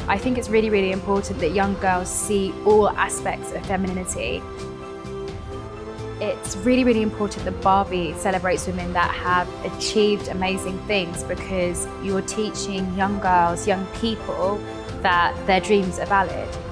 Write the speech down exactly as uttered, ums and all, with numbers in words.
I think it's really, really important that young girls see all aspects of femininity. It's really, really important that Barbie celebrates women that have achieved amazing things, because you're teaching young girls, young people, that their dreams are valid.